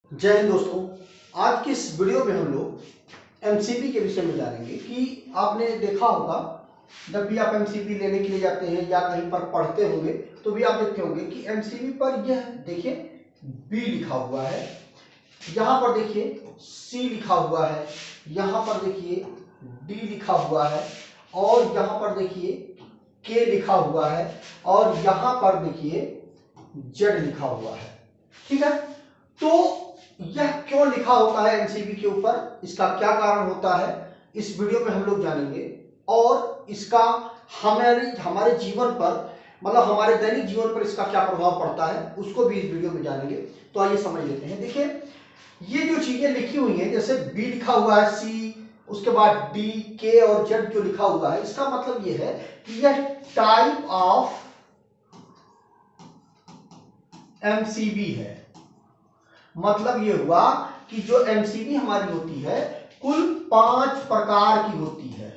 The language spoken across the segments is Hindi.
जय हिंद दोस्तों। आज की इस वीडियो में हम लोग एमसीबी के विषय में जानेंगे कि आपने देखा होगा जब भी आप एमसीबी लेने के लिए जाते हैं या कहीं पर पढ़ते होंगे तो भी आप देखते होंगे कि एमसीबी पर यह देखिए बी लिखा हुआ है, यहाँ पर देखिए सी लिखा हुआ है, यहाँ पर देखिए डी लिखा हुआ है और यहाँ पर देखिए के लिखा हुआ है और यहाँ पर देखिए जेड लिखा हुआ है। ठीक है, तो यह क्यों लिखा होता है एमसीबी के ऊपर, इसका क्या कारण होता है, इस वीडियो में हम लोग जानेंगे और इसका हमारे जीवन पर मतलब हमारे दैनिक जीवन पर इसका क्या प्रभाव पड़ता है उसको भी इस वीडियो में जानेंगे। तो आइए समझ लेते हैं। देखिए ये जो चीजें लिखी हुई हैं, जैसे बी लिखा हुआ है, सी, उसके बाद डी, के और जेड जो लिखा हुआ है, इसका मतलब ये है कि यह टाइप ऑफ एमसीबी है। मतलब ये हुआ कि जो एमसीबी हमारी होती है कुल 5 प्रकार की होती है।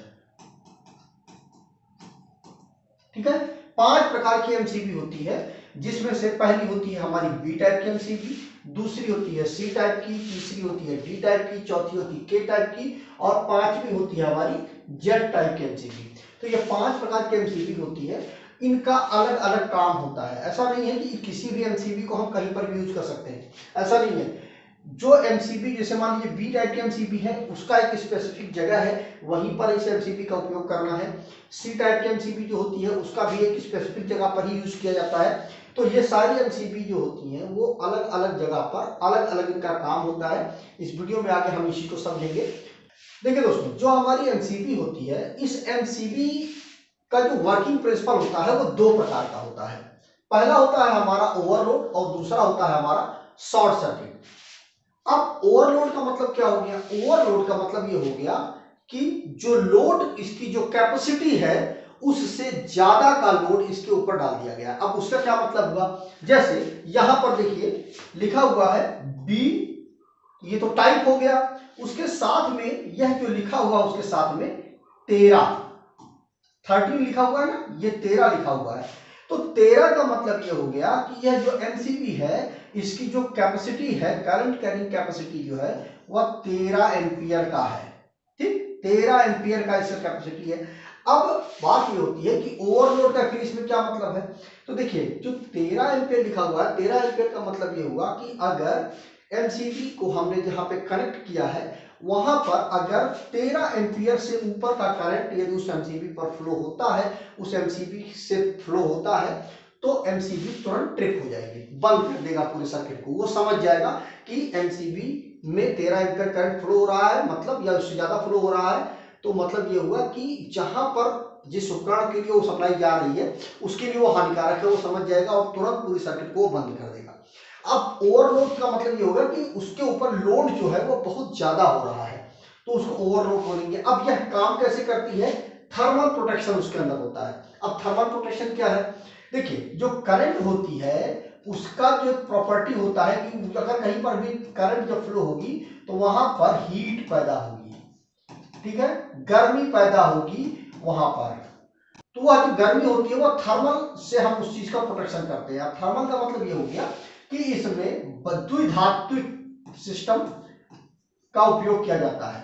ठीक है, 5 प्रकार की एमसीबी होती है, जिसमें से पहली होती है हमारी बी टाइप की एमसीबी, दूसरी होती है सी टाइप की, तीसरी होती है डी टाइप की, चौथी होती है के टाइप की और पांचवी होती है हमारी जेड टाइप की एमसीबी। तो ये 5 प्रकार की एमसीबी होती है, इनका अलग अलग काम होता है। ऐसा नहीं है कि किसी भी एमसीबी को हम कहीं पर भी यूज कर सकते हैं, ऐसा नहीं है। जो एमसीबी जैसे मान लीजिए बी टाइप की एमसीबी है, उसका एक स्पेसिफिक जगह है, वहीं पर इस एमसीबी का उपयोग करना है। सी टाइप की एमसीबी जो होती है उसका भी एक स्पेसिफिक जगह पर ही यूज किया जाता है। तो ये सारी एमसीबी जो होती हैं वो अलग अलग जगह पर अलग अलग इनका काम होता है। इस वीडियो में आगे हम इसी को समझेंगे। देखिए दोस्तों, जो हमारी एमसीबी होती है, इस एमसीबी का जो वर्किंग प्रिंसिपल होता है वो 2 प्रकार का होता है। पहला होता है हमारा ओवरलोड और दूसरा होता है हमारा शॉर्ट सर्किट। अब ओवरलोड का मतलब क्या हो गया? ओवरलोड का मतलब ये हो गया कि जो लोड, इसकी जो कैपेसिटी है उससे ज्यादा का लोड इसके ऊपर डाल दिया गया। अब उसका क्या मतलब हुआ? जैसे यहां पर देखिए लिखा हुआ है बी, ये तो टाइप हो गया, उसके साथ में यह जो लिखा हुआ उसके साथ में 13 लिखा हुआ है ना, ये 13 लिखा हुआ है। तो 13 का मतलब ये हो गया कि यह जो एमसीबी है इसकी जो कैपेसिटी है, करंट कैरिंग कैपेसिटी जो है वह 13 एम्पियर का है। ठीक, 13 एम्पियर का इसका कैपेसिटी है। अब बात ये होती है कि ओवरलोड का फिर इसमें क्या मतलब है। तो देखिए जो 13 एम्पियर लिखा हुआ है, 13 एम्पियर का मतलब ये हुआ कि अगर एमसीबी को हमने जहां पे कनेक्ट किया है वहां पर अगर 13 एम्पियर से ऊपर का करंट यदि उस एमसीबी पर फ्लो होता है, उस एमसीबी से फ्लो होता है, तो एमसीबी तुरंत ट्रिप हो जाएगी, बंद कर देगा पूरे सर्किट को। वो समझ जाएगा कि एमसीबी में 13 एम्पियर करंट फ्लो हो रहा है, मतलब या उससे ज्यादा फ्लो हो रहा है, तो मतलब ये हुआ कि जहां पर जिस उपकरण के लिए वो सप्लाई जा रही है उसके लिए वो हानिकारक है, वो समझ जाएगा और तुरंत पूरी सर्किट को बंद कर देगा। अब ओवरलोड का मतलब ये होगा कि उसके ऊपर लोड जो है वो बहुत ज्यादा हो रहा है, तो उसको ओवरलोड बोलेंगे। अब यह काम कैसे करती है? थर्मल प्रोटेक्शन उसके अंदर होता है। अब थर्मल प्रोटेक्शन क्या है? देखिए जो करंट होती है उसका जो प्रॉपर्टी होता है कि अगर कहीं पर भी करंट जब फ्लो होगी तो वहां पर हीट पैदा होगी, ठीक है, गर्मी पैदा होगी वहां पर। तो वह जो गर्मी होती है वो थर्मल से हम उस चीज का प्रोटेक्शन करते हैं। थर्मल का मतलब ये हो गया कि इसमें द्विधात्विक सिस्टम का उपयोग किया जाता है।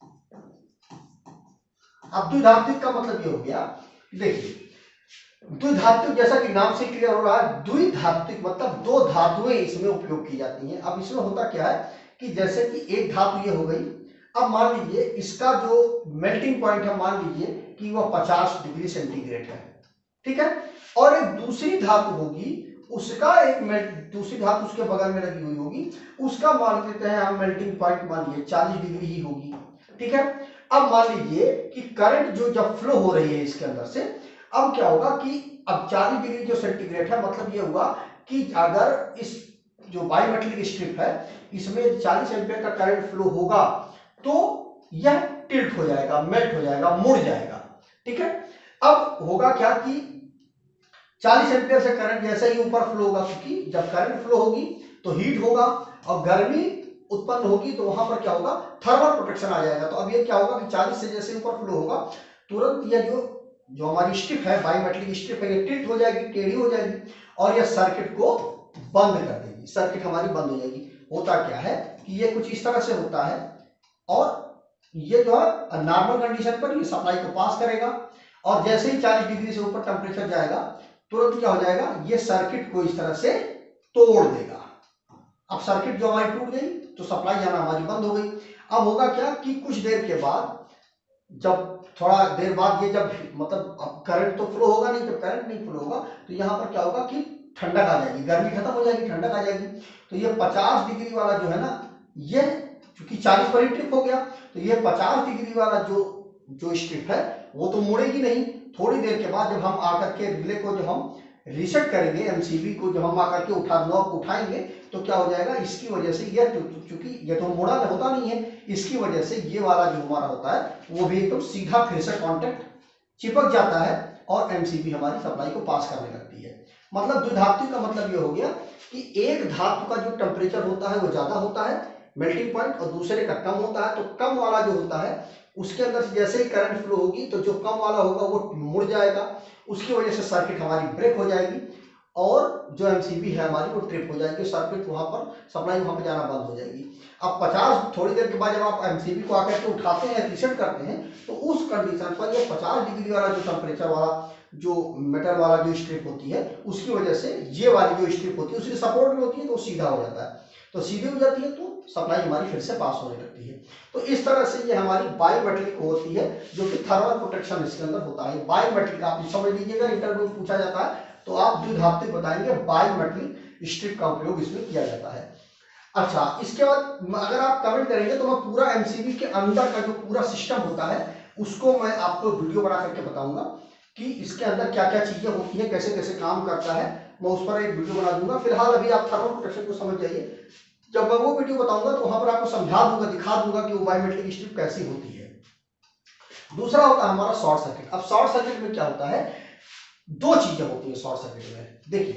अब द्विधात्विक का मतलब ये हो गया, देखिए द्विधात्विक जैसा कि नाम से क्लियर हो रहा है, द्विधात्विक मतलब 2 धातुएं इसमें उपयोग की जाती हैं। अब इसमें होता क्या है कि जैसे कि एक धातु ये हो गई, अब मान लीजिए इसका जो मेल्टिंग पॉइंट है मान लीजिए कि वह 50 डिग्री सेंटीग्रेड है, ठीक है, और एक दूसरी धातु होगी, उसका एक दूसरी धातु उसके बगल में लगी हुई होगी, उसका मान लेते हैं हम मेल्टिंग पॉइंट मान लीजिए 40 डिग्री ही होगी, ठीक है। अब मान लीजिए कि करंट जो जब फ्लो हो रही है इसके अंदर से, अब क्या होगा कि अब 40 डिग्री जो सेंटीग्रेड है, मतलब ये हुआ कि अगर इस जो बाईमेटलिक स्ट्रिप है इसमें 40 एम्पियर का करंट फ्लो होगा तो यह टिल्ट हो जाएगा, मेल्ट हो जाएगा, मुड़ जाएगा, ठीक है। अब होगा क्या कि 40 एम्पियर से करंट जैसे ही ऊपर फ्लो होगा, क्योंकि जब करंट फ्लो होगी तो हीट होगा और गर्मी उत्पन्न होगी, तो वहां पर क्या होगा, थर्मल प्रोटेक्शन आ जाएगा। तो अब ये क्या होगा कि 40 से जैसे ऊपर फ्लो होगा तुरंत यह जो जो हमारी स्ट्रिप है, बाईमेटलिक स्ट्रिप है, ये टिल्ट हो जाएगी, टेढ़ी हो जाएगी और यह सर्किट को बंद कर देगी, सर्किट हमारी बंद हो जाएगी। होता क्या है कि ये कुछ इस तरह से होता है और ये जो है नॉर्मल कंडीशन पर ये सप्लाई को पास करेगा और जैसे ही 40 डिग्री से ऊपर टेम्परेचर जाएगा तुरंत क्या हो जाएगा, ये सर्किट को इस तरह से तोड़ देगा। अब सर्किट जो हमारी टूट गई तो सप्लाई जाना हमारी बंद हो गई। अब होगा क्या कि कुछ देर के बाद, जब थोड़ा देर बाद ये जब मतलब अब करंट तो फ्लो होगा नहीं, जब करंट नहीं फ्लो होगा तो यहाँ पर क्या होगा कि ठंडक आ जाएगी, गर्मी खत्म हो जाएगी, ठंडक आ जाएगी। तो ये 50 डिग्री वाला जो है ना, ये चूंकि 40 पर ही ट्रिप हो गया तो ये 50 डिग्री वाला जो स्ट्रिप है वो तो मुड़ेगी नहीं। थोड़ी देर के बाद जब हम आकर के रिले को जो हम रीसेट करेंगे, एमसीबी को जब हम आकर के नॉब उठाएंगे तो क्या हो जाएगा, इसकी वजह से ये चूंकि ये तो मुड़ा होता नहीं है, इसकी वजह से ये वाला जो हमारा होता है वो भी एकदम सीधा फिर से कॉन्टेक्ट चिपक जाता है और एमसीबी हमारी सप्लाई को पास करने लगती है। मतलब द्विधातु का मतलब ये हो गया कि एक धातु का जो टेम्परेचर होता है वो ज्यादा होता है मेल्टिंग पॉइंट और दूसरे का कम होता है। तो कम वाला जो होता है उसके अंदर से जैसे ही करंट फ्लो होगी तो जो कम वाला होगा वो मुड़ जाएगा, उसकी वजह से सर्किट हमारी ब्रेक हो जाएगी और जो एमसीबी है हमारी वो ट्रिप हो जाएगी, सर्किट वहां पर सप्लाई वहां पर जाना बंद हो जाएगी। अब 50 थोड़ी देर के बाद जब आप एमसीबी को आकर के उठाते हैं, रीसेट करते हैं, तो उस कंडीशन पर ये 50 डिग्री वाला जो टेम्परेचर वाला जो मेटल वाला जो स्ट्रिप होती है उसकी वजह से ये वाली जो स्ट्रिप होती है उसकी सपोर्ट में होती है तो सीधा हो जाता है। तो सीधी हो जाती है तो सप्लाई हमारी फिर से पास होने लगती है। तो इस तरह से ये हमारी बायोमेट्रिक होती है जो कि थर्मल प्रोटेक्शन इसके अंदर होता है। बायोमेट्रिक आप समझ लीजिएगा, इंटरव्यू में पूछा जाता है तो आप द्विधात्विक बताएंगे, बायोमेट्रिक स्ट्रिप का उपयोग इसमें किया जाता है। अच्छा, इसके बाद अगर आप कमेंट करेंगे तो मैं पूरा एमसीबी के अंदर का जो पूरा सिस्टम होता है उसको मैं आपको वीडियो बना करके बताऊंगा कि इसके अंदर क्या क्या चीजें होती है, कैसे कैसे काम करता है, मैं उस पर एक वीडियो बना दूंगा। फिलहाल अभी आप थर्मल प्रोटेक्शन को समझ जाइए, जब मैं वो वीडियो बताऊंगा तो वहां पर आपको समझा दूंगा, दिखा दूंगा कि वो बायोमेट्रिक स्ट्रिप कैसी होती है। दूसरा होता है हमारा शॉर्ट सर्किट। अब शॉर्ट सर्किट में क्या होता है, दो चीजें होती है शॉर्ट सर्किट में।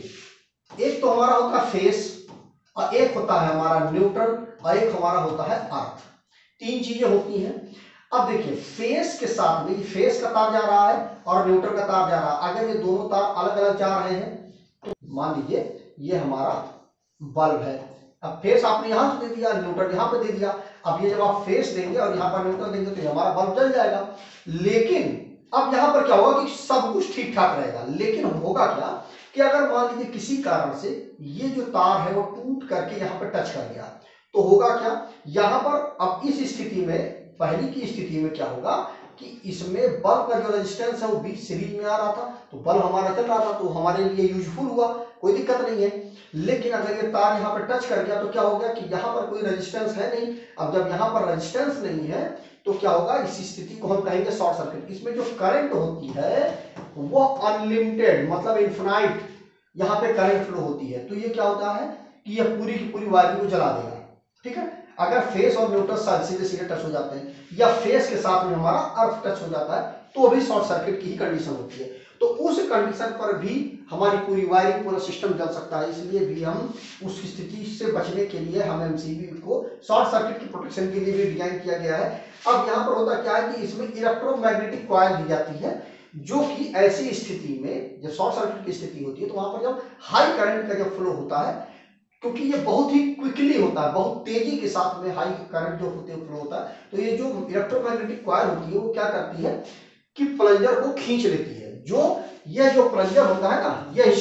देखिए, एक तो हमारा होता है फेस और एक होता है हमारा न्यूट्रल और एक हमारा होता है अर्थ। तीन चीजें होती हैं। अब देखिए, फेस के साथ में फेस का तार जा रहा है और न्यूट्रल का तार जा रहा है। अगर ये दोनों तार अलग अलग जा रहे हैं तो मान लीजिए ये हमारा बल्ब है। अब फेस आपने यहां से दे दिया, न्यूट्रल यहां पे दे दिया। अब ये जब आप फेस देंगे और यहां पर न्यूट्रल देंगे तो हमारा बल्ब जल जाएगा। लेकिन अब यहां पर क्या होगा कि सब कुछ ठीक ठाक रहेगा। लेकिन होगा क्या कि अगर मान लीजिए किसी कारण से ये जो तार है वो टूट करके यहाँ पर टच कर गया तो होगा क्या, यहाँ पर अब इस स्थिति में, पहली की स्थिति में क्या होगा कि इसमें बल्ब का जो रेजिस्टेंस है वो बीच सीरीज में आ रहा था तो बल्ब हमारा चल रहा था तो हमारे लिए यूजफुल हुआ, कोई दिक्कत नहीं है। लेकिन अगर ये तार यहाँ पर टच कर गया तो क्या हो गया कि यहाँ पर कोई रेजिस्टेंस है नहीं। अब जब यहाँ पर रेजिस्टेंस नहीं है तो क्या होगा, इस स्थिति को हम कहेंगे शॉर्ट सर्किट। इसमें जो करंट होती है वो अनलिमिटेड मतलब इन्फिनाइट यहाँ पे करंट फ्लो होती है। तो ये क्या होता है कि ये पूरी की पूरी वायर को जला देगा। ठीक है, अगर फेस और न्यूट्रल सीधे सीधे टच हो जाते हैं या फेस के साथ में हमारा अर्थ टच हो जाता है तो भी शॉर्ट सर्किट की ही कंडीशन होती है। तो उस कंडीशन पर भी हमारी पूरी वायरिंग पूरा सिस्टम जल सकता है। इसलिए भी हम उस स्थिति से बचने के लिए हम एमसीबी को शॉर्ट सर्किट की प्रोटेक्शन के लिए भी डिजाइन किया गया है। अब यहाँ पर होता क्या है कि इसमें इलेक्ट्रोमैग्नेटिक कॉइल दी जाती है जो कि ऐसी स्थिति में जब शॉर्ट सर्किट की स्थिति होती है तो वहां पर जब हाई करंट का जब फ्लो होता है, क्योंकि ये बहुत ही क्विकली होता है, बहुत तेजी के साथ में हाई करंट जो होते हैं फ्लो होता है, तो ये जो इलेक्ट्रोमैग्नेटिक कॉइल होती है वो क्या करती है कि प्लंजर को खींच लेती है। ये जो प्लंजर होता है ना, ये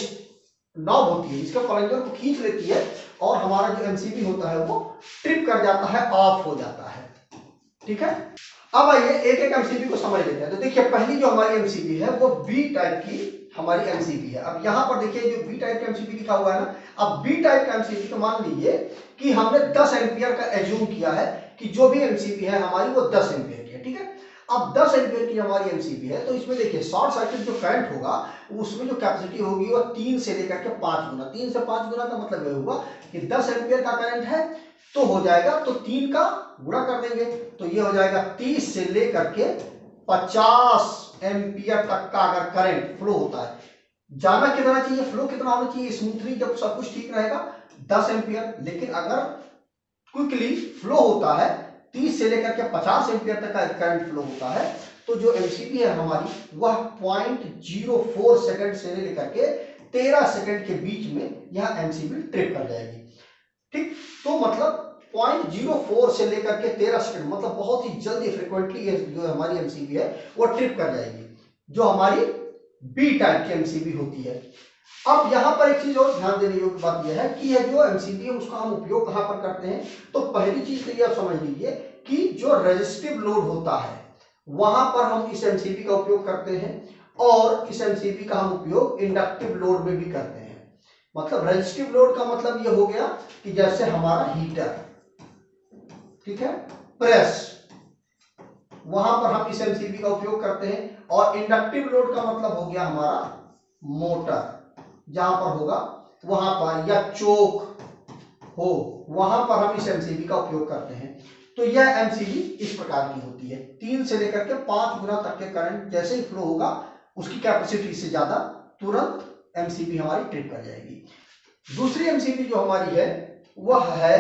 नॉब होती है, इसका प्लंजर को खींच लेती है और हमारा जो एमसीबी होता है वो ट्रिप कर जाता है, ऑफ हो जाता है। ठीक है, अब आइए एक एक एमसीबी को समझ लेते हैं। तो देखिए, पहली जो हमारी एमसीबी है वो बी टाइप की हमारी एमसीबी है। अब यहाँ पर देखिए जो बी टाइप का एमसीबी लिखा हुआ है ना, अब बी टाइप का एमसीबी तो मान लीजिए कि हमने 10 एम्पियर का एज्यूम किया है कि जो भी एमसीबी है हमारी वो 10 एम्पियर की है। ठीक है, अब 10 एम्पियर की हमारी एमसीबी है तो इसमें देखिए शॉर्ट सर्किट जो करंट होगा उसमें जो कैपेसिटी होगी वो 3 से लेकर के 5 गुना। 3 से 5 गुना का मतलब ये होगा कि 10 एम्पियर का करंट है तो हो जाएगा तो 3 का गुणा कर देंगे तो ये हो जाएगा 30 से लेकर के 50 एम्पियर तक का अगर करंट फ्लो होता है। जाना कितना चाहिए, फ्लो कितना होना चाहिए स्मूथली, जब सब कुछ ठीक रहेगा 10 एम्पियर। लेकिन अगर क्विकली फ्लो होता है 30 से लेकर के 50 एम्पियर तक का करंट फ्लो होता है तो जो एमसीबी है हमारी वह 0.04 सेकंड से लेकर के 13 सेकंड के बीच में यह एमसीबी ट्रिप कर जाएगी। ठीक, तो मतलब 0.04 से लेकर के 13 सेकंड, मतलब बहुत ही जल्दी फ्रिक्वेंटली ये जो हमारी एमसीबी है वो ट्रिप कर जाएगी, जो हमारी बी टाइप की एमसीबी होती है। अब यहां पर एक चीज और ध्यान देने योग्य बात यह है कि यह जो एमसीबी है उसका हम उपयोग कहां पर करते हैं। तो पहली चीज तो यह समझ लीजिए कि जो रेजिस्टिव लोड होता है वहां पर हम इस एमसीबी का उपयोग करते हैं, और इस एमसीबी का हम उपयोग इंडक्टिव लोड में भी करते हैं। मतलब रेजिस्टिव लोड का मतलब यह हो गया कि जैसे हमारा हीटर, ठीक है, प्रेस, वहां पर हम इस एमसीबी का उपयोग करते हैं। और इंडक्टिव लोड का मतलब हो गया हमारा मोटर, जहां पर होगा वहां पर, या चोक हो वहां पर हम इस एमसीबी का उपयोग करते हैं। तो यह एमसीबी इस प्रकार की होती है, 3 से लेकर के 5 गुना तक के करंट जैसे ही फ्लो होगा उसकी कैपेसिटी से ज्यादा तुरंत एमसीबी हमारी ट्रिप कर जाएगी। दूसरी एमसीबी जो हमारी है वह है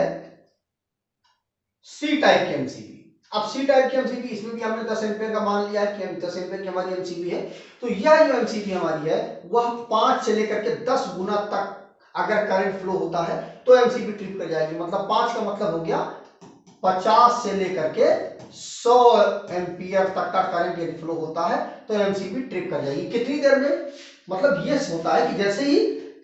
सी टाइप की एमसीबी। अब सी टाइप की एमसीबी, इसमें भी हमने 10 एम्पीयर का मान लिया है कि 10 एम्पीयर की हमारी एमसीबी है। तो यह जो एमसीबी हमारी है वह 5 से लेकर के 10 गुना तक अगर करंट फ्लो होता है तो एमसीबी ट्रिप कर जाएगी। मतलब 5 का मतलब हो गया 50 से लेकर के 100 एम्पीयर तक का करंट यदि फ्लो होता है तो एमसीबी ट्रिप कर जाएगी। कितनी देर में? मतलब यह होता है कि जैसे ही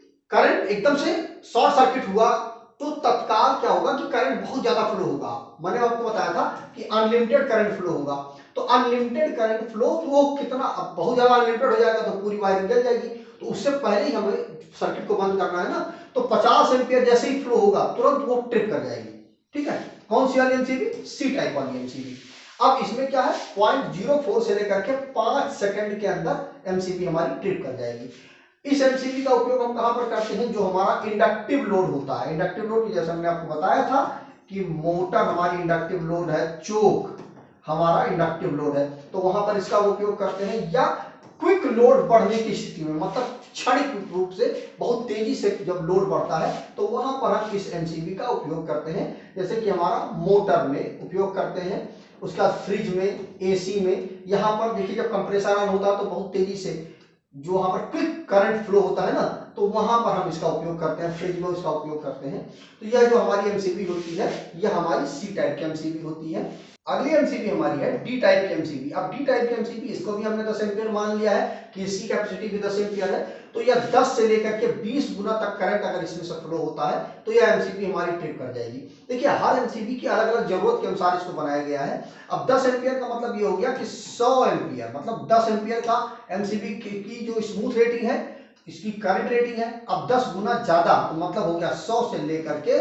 करंट एकदम से शॉर्ट सर्किट हुआ तो तत्काल क्या होगा कि करंट बहुत ज्यादा फ्लो होगा। मैंने आपको बताया था कि अनलिमिटेड करंट फ्लो होगा। तो अनलिमिटेड करंट फ्लो तो वो कितना, अब बहुत ज्यादा अनलिमिटेड हो जाएगा तो पूरी वायरिंग जल जाएगी। तो उससे पहले ही हमें सर्किट को बंद करना है ना। तो 50 एम्पीयर जैसे ही फ्लो होगा तुरंत वो ट्रिप कर जाएगी। ठीक है, कौन सी वाली एमसीबी? सी टाइप वाली एमसीबी। अब इसमें क्या है, 0.04 से लेकर के 5 सेकंड के अंदर एमसीबी हमारी ट्रिप कर जाएगी। इस एमसीबी का उपयोग हम कहां पर करते हैं? जो हमारा इंडक्टिव लोड होता है। इंडक्टिव लोड जैसे हमने आपको बताया था कि मोटर हमारी इंडक्टिव लोड है, चोक हमारा इंडक्टिव लोड है, तो वहां पर इसका उपयोग करते हैं। या क्विक लोड बढ़ने की स्थिति में, मतलब क्षणिक रूप से बहुत तेजी से जब लोड बढ़ता है तो वहां पर हम इस एमसीबी का उपयोग करते हैं। जैसे कि हमारा मोटर में उपयोग करते हैं, उसका फ्रिज में, एसी में। यहां पर देखिए जब कंप्रेसर ऑन होता है तो बहुत तेजी से जो वहां पर क्विक करंट फ्लो होता है ना, तो वहां पर हम इसका उपयोग करते हैं, फ्रिज में इसका उपयोग करते हैं। तो यह जो हमारी एमसीबी होती है यह हमारी सी टाइप की एमसीबी होती है। अगली एमसीबी हमारी है डी टाइप की एमसीबी। अब डी टाइप की एमसीबी, इसको भी हमने 10 एम्पीयर मान लिया है कि इसकी कैपेसिटी भी 10 एम्पीयर है। तो यह 10 से लेकर के 20 गुना तक करंट अगर इसमें से फ्लो होता है तो यह एमसीबी हमारी ट्रिप कर जाएगी। देखिए हर एमसीबी की अलग अलग जरूरत के अनुसार इसको बनाया गया है। अब 10 एम्पीयर का मतलब ये हो गया कि 100 एम्पीयर, मतलब 10 एम्पीयर का एमसीबी की जो स्मूथ रेटिंग है, इसकी करंट रेटिंग है। अब 10 गुना ज्यादा तो मतलब हो गया 100 से लेकर के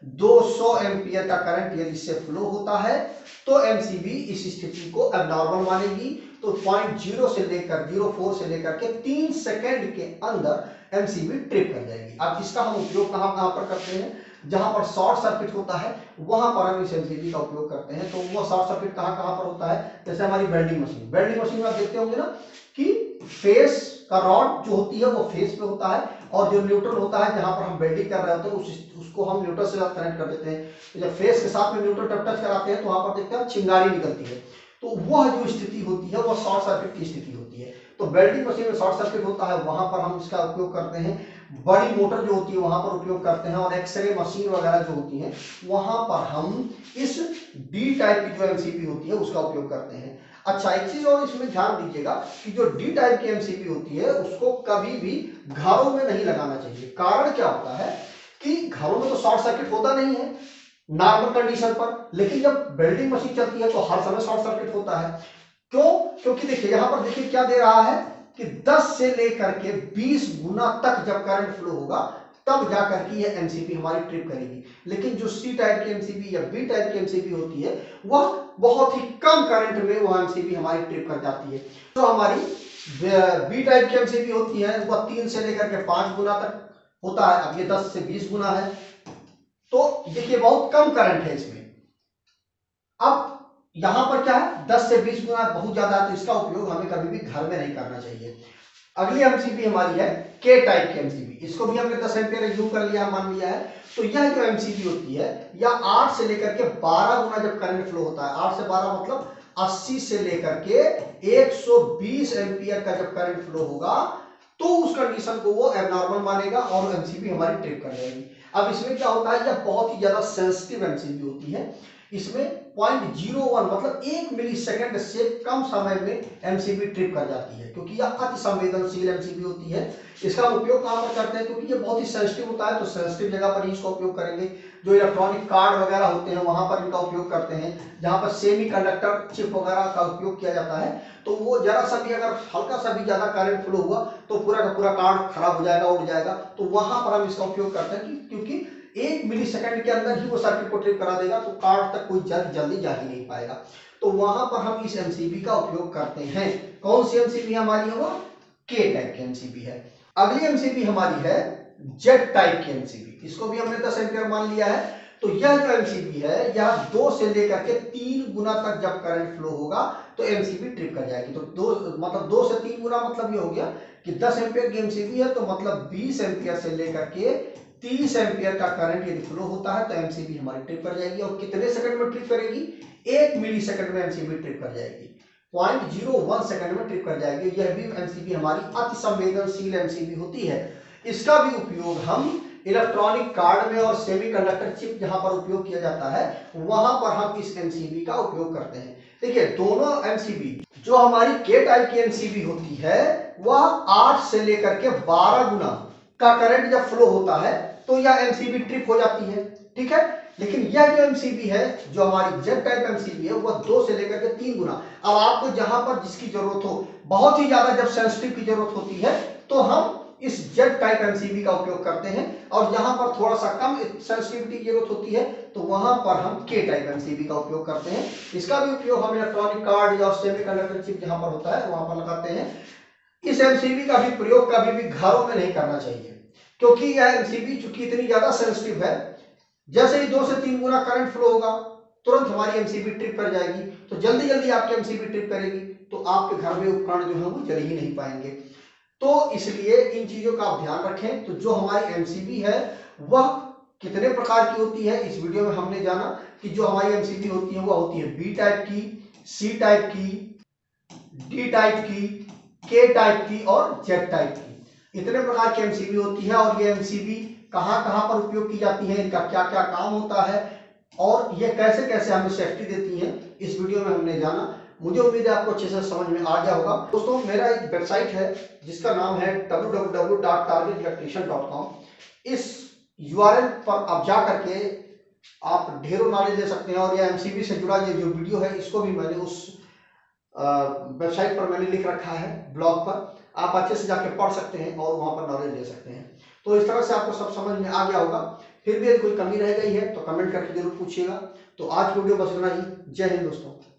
200 एम्पीयर का करंट यदि इससे फ्लो होता है तो एमसीबी इस स्थिति को एबनॉर्मल मानेगी। तो 0.0 से लेकर 0.4 से लेकर के 3 सेकंड के अंदर एमसीबी ट्रिप कर जाएगी। अब इसका हम उपयोग कहां पर करते हैं? जहां पर शॉर्ट सर्किट होता है वहां पर हम इस एमसीबी का उपयोग करते हैं। तो वो शॉर्ट सर्किट कहां कहां पर होता है? जैसे हमारी वेल्डिंग मशीन, वेल्डिंग मशीन में आप देखते होंगे ना कि फेस का रॉड जो होती है वो फेस पे होता है, और जो न्यूट्रल होता है जहां पर हम वेल्डिंग कर रहे होते हैं उसको हम न्यूट्रल से कनेक्ट कर देते हैं। तो जब फेस के साथ में न्यूट्रल टच कराते हैं तो वहां पर देखते हैं चिंगारी निकलती है। तो वह जो स्थिति होती है वह शॉर्ट सर्किट की स्थिति होती है। तो वेल्डिंग मशीन में शॉर्ट सर्किट होता है, वहां पर हम इसका उपयोग करते हैं। बड़ी मोटर जो होती है वहां पर उपयोग करते हैं, और एक्सरे मशीन वगैरह जो होती है वहां पर हम इस डी टाइप की जो एमसीबी होती है उसका उपयोग करते हैं। अच्छा, एक चीज और इसमें ध्यान दीजिएगा कि जो डी टाइप की एमसीबी होती है उसको कभी भी घरों में नहीं लगाना चाहिए। कारण क्या होता है कि घरों में तो शॉर्ट सर्किट होता नहीं है नॉर्मल कंडीशन पर, लेकिन जब वेल्डिंग मशीन चलती है तो हर समय शॉर्ट सर्किट होता है। क्यों? क्योंकि देखिए यहां पर देखिए क्या दे रहा है कि 10 से लेकर के 20 गुना तक जब करंट फ्लो होगा तब जाकर के ये एमसीबी हमारी ट्रिप करेगी। लेकिन जो सी टाइप की एमसीबी या बी टाइप की एमसीबी होती है वह बहुत ही कम करंट में वह एमसीबी हमारी ट्रिप कर जाती है। तो हमारी बी टाइप की एमसीबी होती है वह 3 से लेकर के 5 गुना तक होता है। अब ये 10 से 20 गुना है तो देखिए बहुत कम करंट है इसमें। अब यहां पर क्या है, 10 से 20 गुना बहुत ज्यादा है, तो इसका उपयोग हमें कभी भी घर में नहीं करना चाहिए। अगली एमसीबी हमारी है के टाइप की एमसीबी। इसको भी हमने 10 एम्पीयर यूज कर लिया, मान लिया है। तो यह जो एमसीबी होती है या 8 से लेकर के 12 गुना जब करंट फ्लो होता है, 8 से 12 मतलब 80 से लेकर के 120 एम्पीयर का जब करंट फ्लो होगा तो उस कंडीशन को वो एबनॉर्मल मानेगा और एमसीबी हमारी ट्रिप कर जाएगी। अब इसमें क्या होता है, यह बहुत ही ज्यादा सेंसिटिव एमसीबी होती है। इसमें 0.01 मतलब 1 मिली सेकेंड से कम समय में एमसीबी ट्रिप कर जाती है, क्योंकि यह अति संवेदनशील एमसीबी होती है। इसका हम उपयोग कहां पर करते हैं, क्योंकि ये बहुत ही सेंसिटिव होता है तो सेंसिटिव जगह पर ही इसका उपयोग करेंगे। जो इलेक्ट्रॉनिक कार्ड वगैरह होते हैं वहां पर इनका उपयोग करते हैं, जहां पर सेमी कंडक्टर चिप वगैरह का उपयोग किया जाता है। तो वो जरा सा भी अगर हल्का सा भी ज्यादा करंट फ्लो हुआ तो पूरा का पूरा कार्ड खराब हो जाएगा, उड़ जाएगा। तो वहां पर हम इसका उपयोग करते हैं क्योंकि 1 मिली सेकंड के अंदर ही वो सर्किट को ट्रिप करा देगा, तो कार्ड तक कोई जल्दी जा ही नहीं पाएगा। तो वहां पर हम इस एमसीबी का उपयोग करते हैं। कौन सी एमसीबी हमारी है, वो के टाइप की एमसीबी है। अगली एमसीबी हमारी है जेड टाइप की एमसीबी। इसको भी हमने 10 एम्पीयर मान लिया है। तो यह जो एमसीबी है, यह 2 से लेकर के 3 गुना तक जब करंट फ्लो होगा तो एमसीबी ट्रिप कर जाएगी। तो 2 से 3 गुना मतलब ये हो गया कि 10 एम्पीयर की एमसीबी है, तो मतलब 20 एम्पीयर से लेकर के 30 एम्पीयर का करंट यदि फ्लो होता है तो एमसीबी हमारी ट्रिप कर जाएगी। और कितने सेकंड में ट्रिप करेगी, 1 मिली सेकंड में एमसीबी ट्रिप कर जाएगी, 0.01 सेकंड में ट्रिप कर जाएगी। यह भी एमसीबी हमारी अति संवेदनशील एमसीबी होती है। इसका भी उपयोग हम इलेक्ट्रॉनिक कार्ड में और सेमीकंडक्टर चिप जहां पर उपयोग किया जाता है वहां पर हम इस एमसीबी का उपयोग करते हैं। देखिए दोनों एमसीबी, जो हमारी के टाइप की एमसीबी होती है वह 8 से लेकर के 12 गुना का करंट जब फ्लो होता है तो यह एमसीबी ट्रिप हो जाती है, ठीक है। लेकिन यह जो एमसीबी है, जो हमारी जेड टाइप एमसीबी है, वह 2 से लेकर के 3 गुना। अब आपको जहां पर जिसकी जरूरत हो, बहुत ही ज्यादा जब सेंसिटिव की जरूरत होती है तो हम इस जेड टाइप एमसीबी का उपयोग करते हैं, और जहां पर थोड़ा सा कम सेंसिटिविटी की जरूरत होती है तो वहां पर हम के टाइप एमसीबी का उपयोग करते हैं। इसका भी उपयोग हम इलेक्ट्रॉनिक कार्ड या सेमीकंडक्टर चिप जहां पर होता है वहां पर लगाते हैं। इस एमसीबी का भी प्रयोग कभी भी घरों में नहीं करना चाहिए, क्योंकि यह एमसीबी चूंकि इतनी ज्यादा सेंसिटिव है, जैसे ही 2 से 3 गुना करंट फ्लो होगा तुरंत हमारी एमसीबी ट्रिप कर जाएगी। तो जल्दी जल्दी आपकी एमसीबी ट्रिप करेगी तो आपके घर में उपकरण जो है वो जल ही नहीं पाएंगे। तो इसलिए इन चीजों का आप ध्यान रखें। तो जो हमारी एमसीबी है वह कितने प्रकार की होती है, इस वीडियो में हमने जाना कि जो हमारी एमसीबी होती है वह होती है बी टाइप की, सी टाइप की, डी टाइप की, के टाइप की और जेड टाइप की। इतने प्रकार की एमसीबी होती है। और ये एमसीबी कहां कहां पर उपयोग की जाती है, इनका क्या क्या काम होता है और ये कैसे कैसे हमें सेफ्टी देती है, इस वीडियो में हमने जाना। मुझे उम्मीद है आपको अच्छे से समझ में आ गया होगा। दोस्तों मेरा एक वेबसाइट है जिसका नाम है www.targetelectrician.com। इस URL पर आप जा करके आप ढेरों नॉलेज ले सकते हैं। और यह एमसीबी से जुड़ा ये जो वीडियो है इसको भी मैंने उस वेबसाइट पर मैंने लिख रखा है, ब्लॉग पर। आप अच्छे से जाके पढ़ सकते हैं और वहां पर नॉलेज ले सकते हैं। तो इस तरह से आपको सब समझ में आ गया होगा। फिर भी यदि कोई कमी रह गई है तो कमेंट करके जरूर पूछिएगा। तो आज की वीडियो बस इतना ही। जय हिंद दोस्तों।